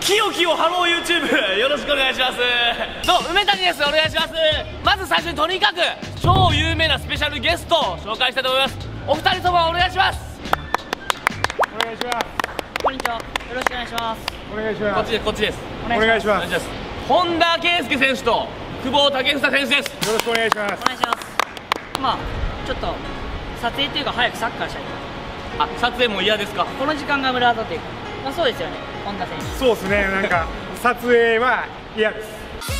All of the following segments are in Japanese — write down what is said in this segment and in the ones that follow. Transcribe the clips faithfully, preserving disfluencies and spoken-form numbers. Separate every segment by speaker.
Speaker 1: キヨキヨハロー YouTube よろしくお願いします。どうも梅谷です。お願いします。まず最初にとにかく超有名なスペシャルゲストを紹介したいと思います。お二人ともお願いします。
Speaker 2: お願いします。
Speaker 3: こんにちは。よろしくお願いします。
Speaker 2: お願いします。
Speaker 1: こっちです。こっちです。
Speaker 2: お願いします。
Speaker 1: 本田圭佑選手と久保建英選手です。
Speaker 2: よろしくお願いします。
Speaker 3: お願いします。まあちょっと撮影というか早くサッカーしたい。
Speaker 1: あ、撮影も嫌ですか？
Speaker 3: この時間が無駄だというか、まあそうですよね。本田選手。
Speaker 2: そうですね。なんか撮影は嫌です。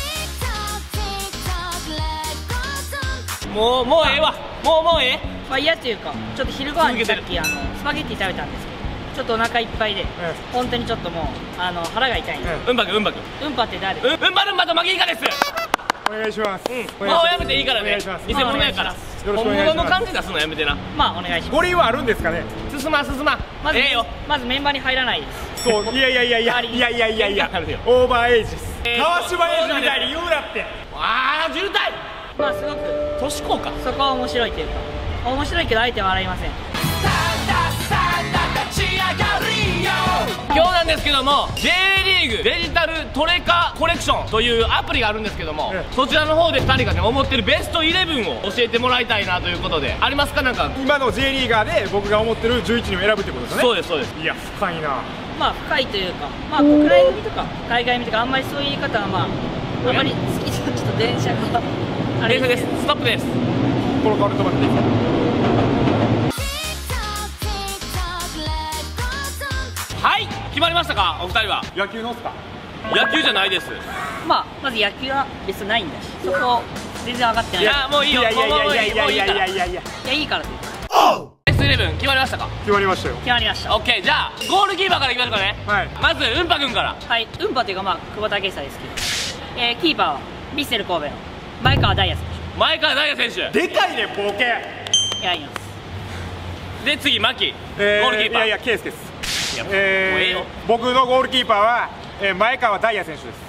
Speaker 1: もうもうええわ。もうもうええ。
Speaker 3: まあ嫌というか、ちょっと昼ご飯にさっきあのスパゲッティ食べたんですけど、ちょっとお腹いっぱいで、本当にちょっともうあの腹が痛いんで。
Speaker 1: うんぱくうんぱく。
Speaker 3: うんぱって誰？
Speaker 1: うんうんぱるんぱとマギイカです。
Speaker 2: お願いします。
Speaker 1: もうやめていいからね。偽物やから。本物の感じ出すのやめてな。
Speaker 3: まあお願いします。
Speaker 2: 五輪はあるんですかね。
Speaker 1: 進まん進まん。
Speaker 3: まず
Speaker 1: ええよ。
Speaker 3: まずメンバーに入らないです。
Speaker 2: そう、いやいやいやいやいやいやいやいや、オーバーエイジです。川島エイジみたいに言うなって。
Speaker 1: ああ、渋滞。
Speaker 3: まあすごく
Speaker 1: 年子か。
Speaker 3: そこは面白いというか、面白いけど相手は笑いません。
Speaker 1: 今日なんですけども J リーグデジタルトレカコレクションというアプリがあるんですけども、
Speaker 2: ええ、
Speaker 1: そちらの方でふたりがね思ってるベストイレブンを教えてもらいたいなということで、ありますか？なんか
Speaker 2: 今の J リーガーで僕が思ってるじゅういちにんを選ぶってことですね。
Speaker 1: そうですそうです。
Speaker 2: いや深いな。
Speaker 3: まあ深いというか、まあ国内組とか海外組とかあんまりそういう言い方はまああまり好きじゃちょっと電車があれ
Speaker 1: 電車です。ストップです。
Speaker 2: この顔で止まっていいですか？
Speaker 1: はい、決まりましたかお二人は？
Speaker 2: 野球のっすか？
Speaker 1: 野球じゃないです。
Speaker 3: まあまず野球は別にないんだし、そこ全然分かってない。
Speaker 1: いやもういいよ。
Speaker 2: いやいやいやいやいやいやいやいや
Speaker 1: い
Speaker 2: いや。
Speaker 3: いやいいからというか。
Speaker 1: ベストイレブン決まりましたか？
Speaker 2: 決まりましたよ。
Speaker 3: 決まりました。
Speaker 1: オッケー、じゃあゴールキーパーからいきましょうかね。
Speaker 2: はい。
Speaker 1: まずうんぱくんから。
Speaker 3: はい、うんぱというかまあ久保建英ですけど、えー、キーパーはヴィッセル神戸の前川大也選
Speaker 1: 前川大也選手
Speaker 2: でかいねボケ。
Speaker 3: 手。やります。
Speaker 1: で次牧、
Speaker 2: えー、
Speaker 1: ゴールキーパー。
Speaker 2: いやいやケースです。
Speaker 1: いやもうええよ。
Speaker 2: 僕のゴールキーパーは、えー、前川大也選手です。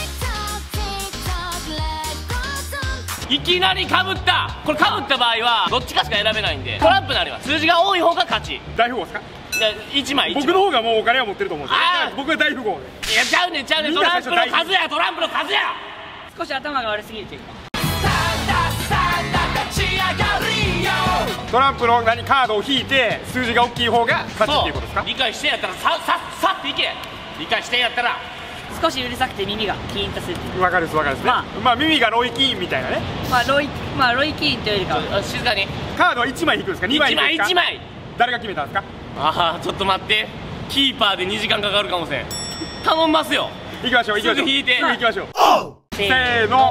Speaker 1: いきなりかぶった。これかぶった場合はどっちかしか選べないんでトランプになります。数字が多い方が勝ち。
Speaker 2: 大富豪ですか？
Speaker 1: いちまい。
Speaker 2: 僕の方がもうお金は持ってると思うんですよ。
Speaker 1: あー
Speaker 2: 僕は大富豪で。
Speaker 1: いやちゃうねんちゃうねん。トランプの数やトランプの数や。
Speaker 3: 少し頭が悪すぎるというか。
Speaker 2: トランプの何カードを引いて数字が大きい方が勝ちっていうことですか？
Speaker 1: 理解してやったらさささっていけ。理解してやったら
Speaker 3: 少しうるさくて耳がキーンとするっていう。
Speaker 2: わかるですわかるですね。
Speaker 3: まあ
Speaker 2: まあ耳がロイキーンみたいなね。
Speaker 3: まあロイまあロイキーンというよりかは、
Speaker 1: 静かに。
Speaker 2: カードはいちまい引くんですか？にまい引くんですか？
Speaker 1: いちまいいちまい。
Speaker 2: 誰が決めたんですか？
Speaker 1: ああちょっと待って、キーパーでにじかんかかるかもしれん。頼みますよ。
Speaker 2: 行きましょう行きましょう。
Speaker 1: すぐ引いて
Speaker 2: すぐ行きましょう。
Speaker 3: せ
Speaker 2: せーの。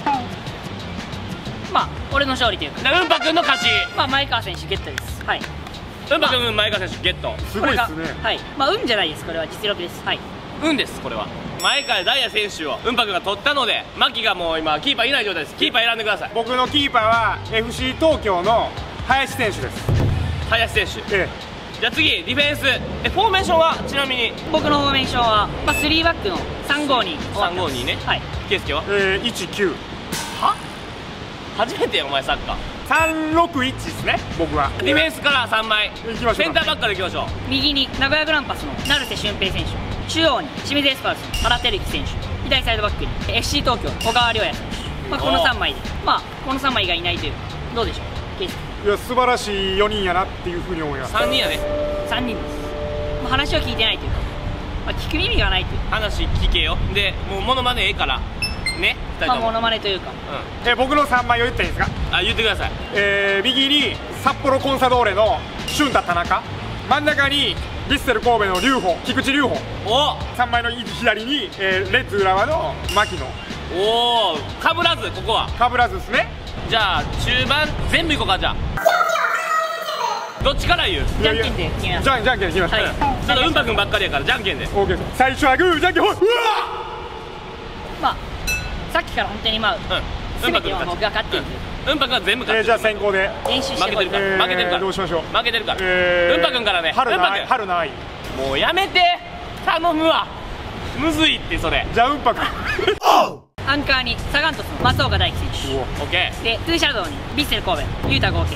Speaker 3: まあ俺の勝利というか、
Speaker 1: うんぱくんの勝ち。
Speaker 3: まあ前川選手ゲットです。はい。
Speaker 1: うんぱくん前川選手ゲット。
Speaker 2: すごいですね。
Speaker 3: はい。まあ運じゃないです。これは実力です。はい。
Speaker 1: 運ですこれは。前川大也選手をうんぱくんが取ったので、牧がもう今キーパーいない状態です。キーパー選んでください。
Speaker 2: 僕のキーパーは エフシー 東京の林選手です。
Speaker 1: 林選手。
Speaker 2: え
Speaker 1: じゃあ次ディフェンス。えフォーメーションはちなみに
Speaker 3: 僕のフォーメーションはまあスリーバックのさんごに。
Speaker 1: さんごにね。
Speaker 3: はい。
Speaker 1: 圭佑は
Speaker 2: えー、いちきゅう。
Speaker 1: は初めてやお前サッカー。
Speaker 2: さんろくいちですね僕は。
Speaker 1: ディフェンスからさんまい。
Speaker 2: 行きましょうか。
Speaker 1: センターバックからいきましょう。
Speaker 3: 右に名古屋グランパスの成瀬俊平選手、中央に清水エスパルスの原輝樹選手、左サイドバックに エフシー 東京小川亮也選手、まあ、このさんまいで、まあ、このさんまいがいないというか、どうでしょう、ケース
Speaker 2: いや素晴らしいよにんやなっていうふうに思います。
Speaker 1: さんにんやね。
Speaker 3: さんにんです。まあ、話を聞いてないというか、まあ、聞く耳がないというか、
Speaker 1: 話聞けよ。でもうモノマネええからね、ふたり
Speaker 3: まあ、
Speaker 1: とも。
Speaker 3: モノマネというか、
Speaker 1: うん。
Speaker 2: え僕のさんまいを言ったらいいですか？
Speaker 1: あ言ってください。
Speaker 2: えー、右に札幌コンサドーレの俊太田中、真ん中にヴィッセル神戸の龍鳳菊池龍鳳、
Speaker 1: お
Speaker 2: さんまいの左に、えー、レッズ浦和の牧野、
Speaker 1: おおかぶらずここは。
Speaker 2: かぶらずですね。
Speaker 1: じゃあ中盤全部いこうか。じゃあどっちから言う？
Speaker 3: じゃんけんで決めます。
Speaker 2: じゃんじゃんけんで決めました。
Speaker 3: はい
Speaker 1: ちょっとうんぱくんばっかりやからじゃんけんで。
Speaker 2: オーケーです。最初はグーじゃんけんほい。うわ
Speaker 3: まあ、さっきから本当にまあ、
Speaker 1: うん。
Speaker 3: 全ては僕が勝ってるんで、
Speaker 1: うん。うんぱくんは全部勝ってる。
Speaker 2: えー、じゃあ先行で
Speaker 3: 練習してこい。
Speaker 1: 負けてるから、
Speaker 2: えー
Speaker 1: 負けてるから
Speaker 2: どうしましょう。
Speaker 1: 負けてるから、
Speaker 2: えー
Speaker 1: うんぱくんからね。
Speaker 2: 春の愛
Speaker 1: うんぱくん
Speaker 2: 春の愛。
Speaker 1: もうやめて頼むわ。むずいってそれ。
Speaker 2: じゃあうんぱく
Speaker 3: アンカーにサガン鳥栖の松岡大輝選手、
Speaker 1: オッケ
Speaker 3: でトゥーシャドウにヴィッセル神戸雄太合計、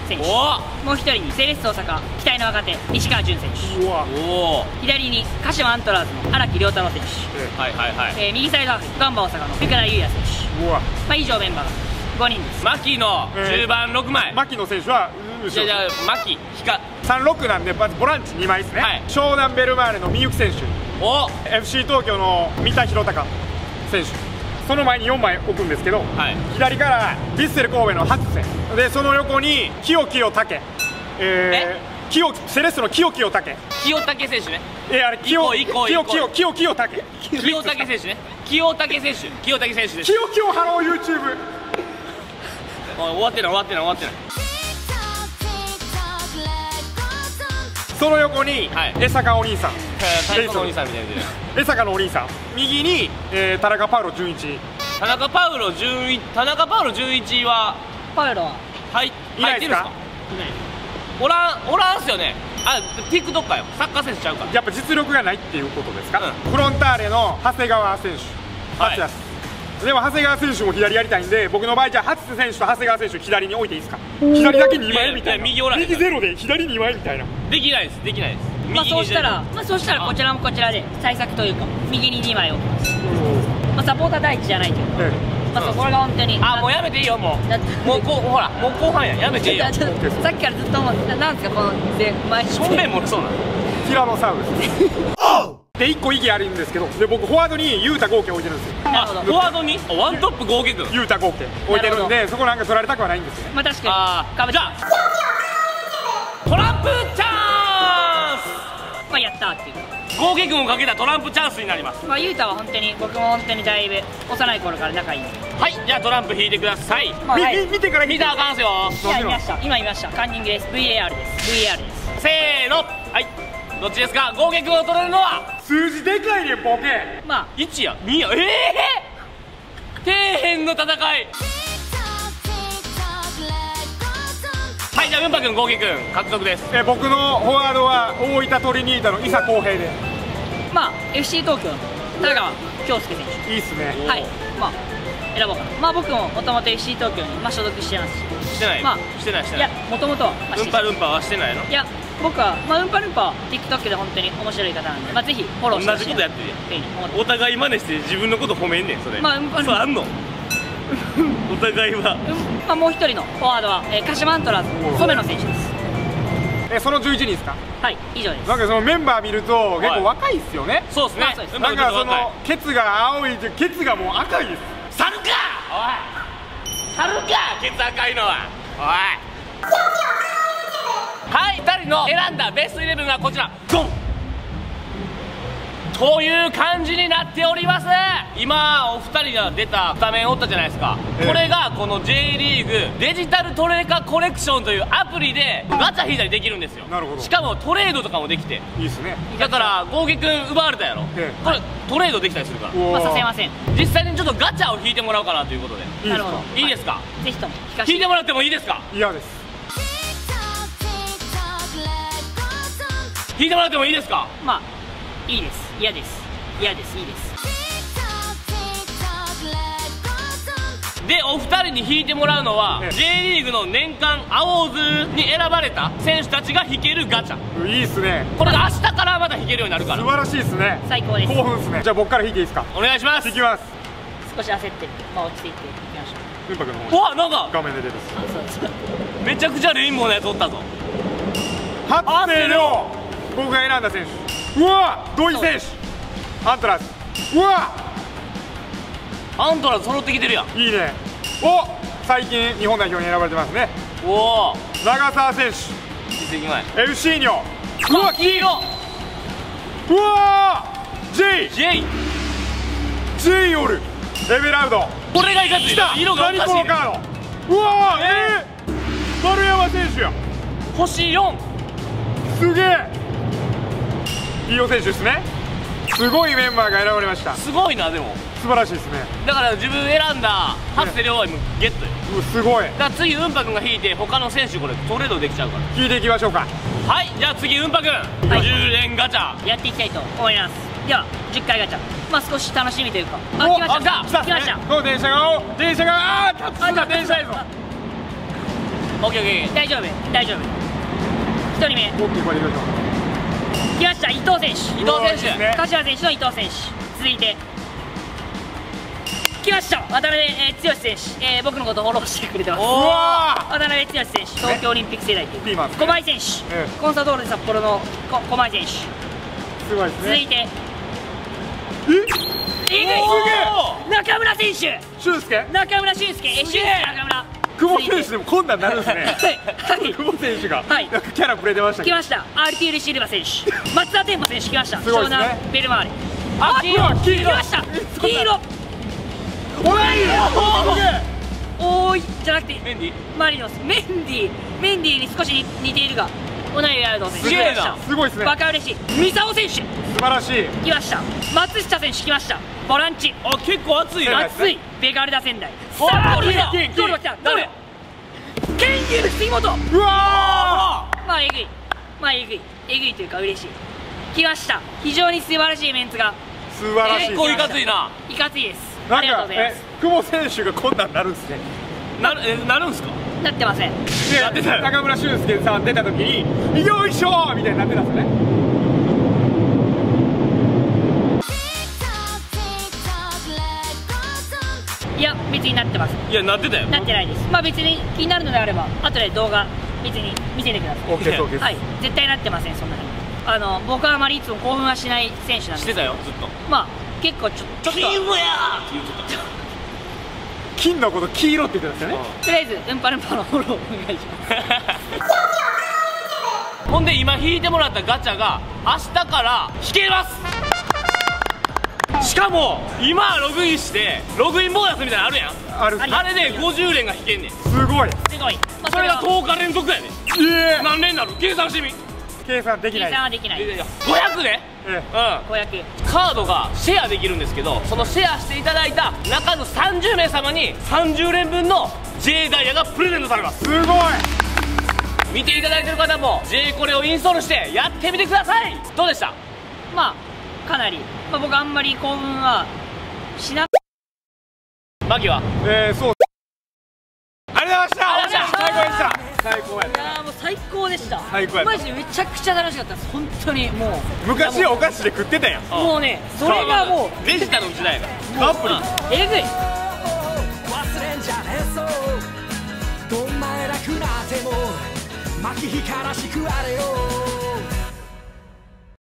Speaker 3: 選手、
Speaker 1: お
Speaker 3: もう一人にセレッソ大阪期待の若手西川潤選手、
Speaker 2: うわ
Speaker 1: おお
Speaker 3: 左に鹿島アントラーズの荒木亮太郎選手、
Speaker 1: はいはいはい。
Speaker 3: えー右サイドハーフガンバ大阪の福田優也選手、
Speaker 2: うわ
Speaker 3: まあ、以上メンバーがごにんです。
Speaker 1: 牧野じゅうばんろくまい。
Speaker 2: 牧野選手は後ろ
Speaker 1: じゃあじゃあ牧光。
Speaker 2: さんろくなんでまずボランチにまいですね、
Speaker 1: はい、
Speaker 2: 湘南ベルマーレのみゆき選手、
Speaker 1: お
Speaker 2: エフシー 東京の三田博隆選手、その前によんまい置くんですけど、
Speaker 1: はい、
Speaker 2: 左からヴィッセル神戸の初瀬で、その横に清清武、えー、清セレッソの清清武、
Speaker 1: 清武選手ね。
Speaker 2: えあれ清
Speaker 1: 行こう行こう
Speaker 2: 清
Speaker 1: 行こう
Speaker 2: 清清清武
Speaker 1: 清武選手ね。清武選手清武選手です。
Speaker 2: 清清ハロー YouTube。
Speaker 1: おい終わってない終わってない終わってない。
Speaker 2: その横に、
Speaker 1: はい、
Speaker 2: 江坂お兄さん、
Speaker 1: 太鼓のお兄さんみたいなやつ。
Speaker 2: 江坂のお兄さん、右に、えー、田中パウロ純一、
Speaker 1: 田中パウロ純一田中パウロ純一は
Speaker 3: パウロは
Speaker 1: はい
Speaker 2: いないですか？
Speaker 1: 入ってるんですか？おらんおらんすよね。あ TikTok かよ。サッカー選手ちゃうから。
Speaker 2: やっぱ実力がないっていうことですか？
Speaker 1: うん
Speaker 2: フロンターレの長谷川選手、
Speaker 1: はい
Speaker 2: 初ですでも長谷川選手も左やりたいんで、僕の場合じゃあ初瀬選手と長谷川選手を左に置いていいですか？左だけにまいみたいな、
Speaker 1: いやいや右おらん
Speaker 2: 右ゼロで左にまいみたいな。
Speaker 1: できないですできないです。
Speaker 3: まあ
Speaker 1: 右に
Speaker 3: そうしたら、まあそうしたらこちらもこちらで対策というか右ににまい置きます。まあサポーター第一じゃないけど、
Speaker 2: え
Speaker 3: まあそこが本当に
Speaker 1: あもうやめていいよも
Speaker 3: だって
Speaker 1: うもうこうほらもう後半ややめていいよ。
Speaker 3: ちょっとさっきからずっと思ってた、なんですかこので前
Speaker 1: 正面もそうなの。
Speaker 2: えティラノサウルスでいっこ息あるんですけど、で僕フォワードにユータ合計置いてるんですよ。
Speaker 3: なるほど
Speaker 1: あフォワードにあワントップ合計君。
Speaker 2: ユータ合計置いてるん
Speaker 3: な
Speaker 2: で、そこなんか取られたくはないんですよね。
Speaker 3: まあ確
Speaker 1: あ
Speaker 3: かに
Speaker 1: ーじゃあトランプチャン
Speaker 3: まあやったーっていう
Speaker 1: ス合計君をかけたトランプチャンスになります。
Speaker 3: まあゆうたは本当に僕も本当にだいぶ幼い頃から仲いいんで、
Speaker 1: はいじゃあトランプ引いてください。
Speaker 3: まあはい
Speaker 2: みみ見てから
Speaker 1: 見たらあかんすよ。
Speaker 3: いや見ました今見ましたカンニングです ブイエーアール です ブイエーアール です
Speaker 1: せーのはいどっちですか？合計君を取れるのは
Speaker 2: 数字でかいねんボケ。
Speaker 3: まあ
Speaker 1: いちやにやええー、底辺の戦い。はいじゃあ文波君合計君獲得です。
Speaker 2: え僕のフォワードは大分トリニータの伊佐康平で
Speaker 3: まあ エフシー 東京の田川京介選手
Speaker 2: いいっすね。
Speaker 3: はいまあ選ぼうかな。まあ僕ももともと エフシー 東京にまあ所属してますし、
Speaker 1: してない、
Speaker 3: まあ
Speaker 1: してないして
Speaker 3: いや
Speaker 1: ない。
Speaker 3: もともとはまあして
Speaker 1: ルンパルンパはしてないの？
Speaker 3: いや僕はまあウンパルンパは TikTok で本当に面白い方なんで、まあぜひフォローして
Speaker 1: 同じ
Speaker 3: ほしいな
Speaker 1: ことやってるやん。
Speaker 3: っていうふうに思って
Speaker 1: お互い真似して自分のこと褒めんねんそれ。
Speaker 3: まあうん
Speaker 1: そうあんのお互いは
Speaker 3: うんまあもう一人のフォワードは、えー、鹿島アントラーズの染野選手です。
Speaker 2: えそのじゅういちにんですか？
Speaker 3: はい以上です。
Speaker 2: なんかそのメンバー見ると結構
Speaker 1: はい
Speaker 2: 若いっすよね。
Speaker 1: そうですね
Speaker 3: まあそうです
Speaker 1: うん
Speaker 2: なんかそ
Speaker 1: ちょっと若い
Speaker 2: のケツが青いでケツがもう赤いです。
Speaker 1: 猿かおい猿かケツ赤いのはおいはいふたりの選んだベストイレブンはこちらドンという感じになっております。今お二人が出たスタメンおったじゃないですか、
Speaker 2: ええ
Speaker 1: これがこの J リーグデジタルトレカコレクションというアプリでガチャ引いたりできるんですよ。
Speaker 2: なるほど
Speaker 1: しかもトレードとかもできて、
Speaker 2: いいっすね。
Speaker 1: だから合計君奪われたやろ、
Speaker 2: ええ
Speaker 1: これトレードできたりするから
Speaker 2: おー
Speaker 3: まあさせません。
Speaker 1: 実際にちょっとガチャを引いてもらおうかなということで
Speaker 2: いいっすか
Speaker 3: なるほ？ど
Speaker 1: いいですか、
Speaker 3: ぜひとも聞かせて
Speaker 1: 引いてもらってもいいですか？
Speaker 2: 嫌です。
Speaker 1: 引いてもらってもいいですか？
Speaker 3: まあいいです嫌です嫌ですいいです。
Speaker 1: でお二人に引いてもらうのは、
Speaker 2: ええ
Speaker 1: J リーグの年間アウォーズに選ばれた選手たちが引けるガチャ。
Speaker 2: いいっすね。
Speaker 1: これが明日からまた引けるようになるから
Speaker 2: 素晴らしいっすね。
Speaker 3: 最高です。
Speaker 2: 興奮っすね。じゃあ僕から引いていいですか？
Speaker 1: お願いします。
Speaker 2: 引きます。
Speaker 3: 少し焦ってるまあ落ち着いていきましょう。
Speaker 2: 文博の方に
Speaker 1: うわなんか
Speaker 2: 画面で出る。
Speaker 3: そうそうそう
Speaker 1: めちゃくちゃレインボーのやつおったぞ。
Speaker 2: 初瀬亮、僕が選んだ選手。うわ土井選手、アントラーズ。うわ
Speaker 1: アントラーズ揃ってきてるやん。
Speaker 2: いいね。お最近日本代表に選ばれてますね。
Speaker 1: おお
Speaker 2: 長澤選手、
Speaker 1: 実績前
Speaker 2: エフシー ニョ。うわ
Speaker 1: 黄色
Speaker 2: うわ J
Speaker 1: J
Speaker 2: J おる。エベラウド
Speaker 1: これがいかつい
Speaker 2: 来た。
Speaker 1: 色がおかしい
Speaker 2: 何このカード。うわえー、丸山選手や。
Speaker 1: 星よん
Speaker 2: すげえ。飯尾選手ですね。すごいメンバーが選ばれました。
Speaker 1: すごいな。でも
Speaker 2: 素晴らしいですね。
Speaker 1: だから自分選んだ初瀬亮は今ゲットよ。
Speaker 2: うすごい。
Speaker 1: だから次うんぱくんが引いて他の選手これトレードできちゃうから。
Speaker 2: 聞いていきましょうか。
Speaker 1: はいじゃあ次うんぱくん
Speaker 3: はい
Speaker 1: じゅう連ガチャ。
Speaker 3: やっていきたいと思います。ではじゅっかいガチャまあ少し楽しみというかあ
Speaker 2: お
Speaker 3: 来ました
Speaker 1: あ来た
Speaker 3: 来ました。
Speaker 2: この電車がお電車があータップすんだ電車やぞ。
Speaker 1: オッケーオッケー。
Speaker 3: 大丈夫大丈夫。ひとりめ
Speaker 2: オッケー、これでいきましょ
Speaker 3: 来ました、伊藤選手。
Speaker 1: 伊藤選手、
Speaker 2: ね
Speaker 3: 柏選手の伊藤選手。続いて来ました、渡辺、えー、剛選手、えー、僕のことフォローしてくれてます。
Speaker 2: う。うわ
Speaker 3: 渡辺剛選手、東京オリンピック世代という
Speaker 2: ピーマンですね
Speaker 3: 駒井選手、
Speaker 2: ええ
Speaker 3: コンサドーレ札幌のこ駒井選手。
Speaker 2: ー、すごいですね。
Speaker 3: 続いて
Speaker 2: え
Speaker 3: えぐい
Speaker 1: おー
Speaker 3: 中村選手、
Speaker 2: 俊介
Speaker 3: 中村俊輔、え俊
Speaker 1: すげえ
Speaker 3: 介中村。
Speaker 2: 久保選手でもこんなんなるんですね。
Speaker 3: はいはい
Speaker 2: 久保選手が
Speaker 3: はい
Speaker 2: なんかキャラくれてましたけど。
Speaker 3: 来ました、アールティーエル シルバ選手、松田天馬選手来ました、
Speaker 2: すごいですね
Speaker 3: 湘南ベルマーレ。
Speaker 1: あ、黄色黄色。
Speaker 3: 来ました
Speaker 2: そんな
Speaker 3: 黄色。
Speaker 2: おいすげえ。
Speaker 3: おーいじゃなくて
Speaker 1: メンディ。
Speaker 3: マリノス、メンディメンディに少し似似ているが同じヤルド選手。
Speaker 1: すげえな
Speaker 3: 来ました
Speaker 2: すごいですね。
Speaker 3: バカ嬉しい三沢選手
Speaker 2: 素晴らしい。
Speaker 3: 来ました、松下選手来ました、ボランチ
Speaker 1: あ、結構熱いな。
Speaker 3: 熱いベガルダ仙台。
Speaker 1: お
Speaker 3: さあゴールだ、
Speaker 1: 金金
Speaker 3: ゴールが来た、
Speaker 1: 誰？
Speaker 3: ケンユル杉本。
Speaker 2: うわ
Speaker 1: あ
Speaker 3: まあえぐい、まあえぐいえぐいというか嬉しい。来ました、非常に素晴らしいメンツが
Speaker 2: ー、素晴らしい。
Speaker 1: 結構いかついな。
Speaker 3: いかついです。
Speaker 2: なん
Speaker 3: ありがとう
Speaker 2: かえ
Speaker 3: ございます。
Speaker 2: 久保選手がこんなんなるんですね。
Speaker 1: なる、え、なるんすか。
Speaker 3: なってません。
Speaker 2: で
Speaker 1: なってたよ
Speaker 2: 中村俊輔さん出た時によいしょーみたいになってたんですよね。
Speaker 3: いや別になってます。
Speaker 1: いや、なってたよ。
Speaker 3: なってないです。まあ別に気になるのであれば後で動画別に見せてください。
Speaker 2: オッケーオッケーです。
Speaker 3: はい、絶対なってません。そんなにあの僕はあまりいつも興奮はしない選手なんです。
Speaker 1: してたよ、ずっと。
Speaker 3: まあ結構ちょちょっと
Speaker 1: キムやーって言ってた。
Speaker 2: 金のこと黄色って言ってたんですよね。
Speaker 3: とりあえずウンパルンパのフォローお願いします。
Speaker 1: ほんで今引いてもらったガチャが明日から引けます。しかも今ログインしてログインボーナスみたいなのあるやん。
Speaker 2: ある。
Speaker 3: あり
Speaker 1: あれでごじゅう連が引けんねん。
Speaker 2: すごい。
Speaker 3: すごい。まあ
Speaker 1: それが
Speaker 3: は
Speaker 1: とおか連続やねん。
Speaker 2: いえ
Speaker 1: 何連なる計算してみ。
Speaker 2: 計算でき
Speaker 3: 計
Speaker 2: ない。
Speaker 3: 算はできない。
Speaker 1: いやいやごひゃくね。
Speaker 2: え
Speaker 1: うん。
Speaker 3: 公約。
Speaker 1: カードがシェアできるんですけど、そのシェアしていただいた中のさんじゅうめい様にさんじゅう連分の J ダイヤがプレゼントされます。
Speaker 2: すごい。
Speaker 1: 見ていただいてる方も J これをインストールしてやってみてください。どうでした？
Speaker 3: まあかなり、まあ、僕あんまり興奮はしな
Speaker 1: マギは
Speaker 2: えー、そう。ありがとうございました。
Speaker 1: ありがとうございました
Speaker 2: 最高でした。最高やっ
Speaker 3: いやーもう最高でした。
Speaker 2: 最高やった
Speaker 3: マジでめちゃくちゃ楽しかったです。本当にもう
Speaker 2: た。昔お菓子で食ってたやん。
Speaker 3: もうねそれがもう
Speaker 1: デジタルの時代やから
Speaker 2: アプリ。
Speaker 3: えぐい。
Speaker 4: 忘れんじゃねえぞどんな偉くなっても巻き光らしくあれよ